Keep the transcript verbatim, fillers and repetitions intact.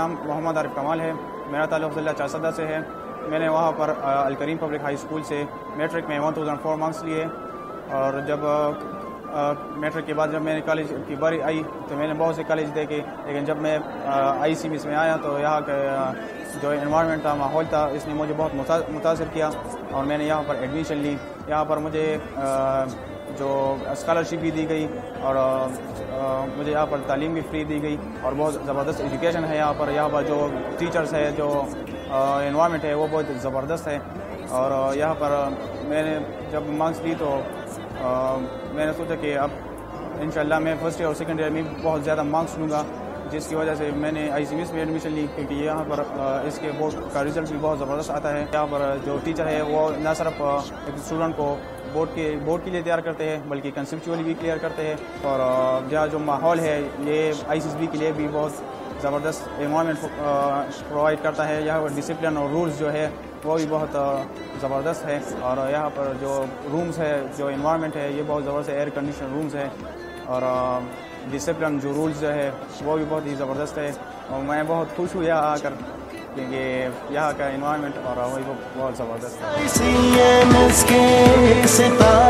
نام محمد عارف کمال ہے. میرا تعلق ضلع چارسدہ سے ہے. میں نے وہاں پر الکریم پبلک ہائی اسکول سے میٹرک میں ون تھاؤزینڈ فور مارکس لیے, اور جب میٹرک کے بعد جب میں نے کالج کی باری آئی تو میں نے بہت سے کالج دیکھے, لیکن جب میں آئی سی بیس میں آیا تو یہاں کا جو انوائرمنٹ تھا, ماحول تھا, اس نے مجھے بہت متاثر کیا, اور میں نے یہاں پر ایڈمیشن لی. یہاں پر مجھے جو اسکالرشپ بھی دی گئی, اور مجھے یہاں پر تعلیم بھی فری دی گئی, اور بہت زبردست ایجوکیشن ہے یہاں پر. یہاں پر جو ٹیچرس ہے, جو انوائرمنٹ ہے, وہ بہت زبردست ہے. اور یہاں پر میں نے جب مارکس لی تو میں نے سوچا کہ اب انشاءاللہ میں فرسٹ ایئر اور سیکنڈ ایئر میں بہت زیادہ مارکس لوں گا, جس کی وجہ سے میں نے آئی سی ایس میں ایڈمیشن لی, کیونکہ یہاں پر اس کے بورڈ کا رزلٹ بھی بہت زبردست آتا ہے. یہاں پر جو ٹیچر ہے وہ نہ صرف ایک اسٹوڈنٹ کو بورڈ کے بورڈ کے لیے تیار کرتے ہیں, بلکہ کنسیپچولی بھی کلیئر کرتے ہیں. اور یہاں جو ماحول ہے یہ آئی سی ایس بی کے لیے بھی بہت زبردست انوائرمنٹ پرووائڈ کرتا ہے. یہاں پر ڈسپلن اور رولز جو ہے وہ بھی بہت زبردست ہے, اور یہاں پر جو رومز ہے, جو انوائرمنٹ ہے, یہ بہت زبردست ہے. ایئر کنڈیشن رومز ہے, اور ڈسپلن جو رولز جو ہے وہ بھی بہت ہی زبردست ہے. اور میں بہت خوش ہوں یہاں آ کر, کیونکہ یہاں کا انوائرمنٹ اور وہی بہت زبردست ہے.